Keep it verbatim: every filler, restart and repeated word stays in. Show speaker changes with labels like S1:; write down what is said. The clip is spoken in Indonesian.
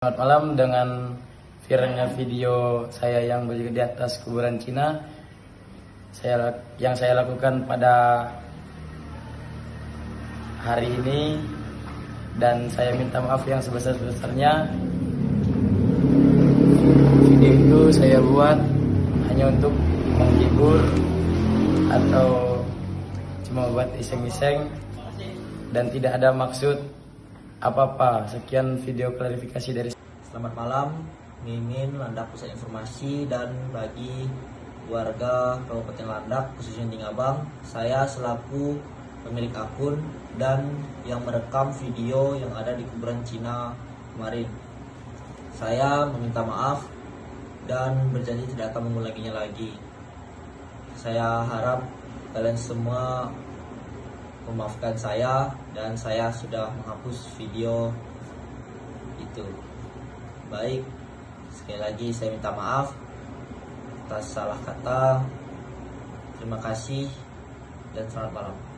S1: Selamat malam. Dengan viralnya video saya yang berada di atas kuburan Cina, saya yang saya lakukan pada hari ini, dan saya minta maaf yang sebesar-besarnya. Video itu saya buat hanya untuk menghibur atau cuma buat iseng-iseng dan tidak ada maksud apa-apa. Sekian video klarifikasi dari saya.
S2: Selamat malam, Mimin Landak Pusat Informasi, dan bagi warga Kabupaten Landak khususnya Tingabang, saya selaku pemilik akun dan yang merekam video yang ada di kuburan Cina kemarin. Saya meminta maaf dan berjanji tidak akan mengulanginya lagi. Saya harap kalian semua memaafkan saya, dan saya sudah menghapus video itu. Baik, sekali lagi saya minta maaf atas salah kata. Terima kasih dan selamat malam.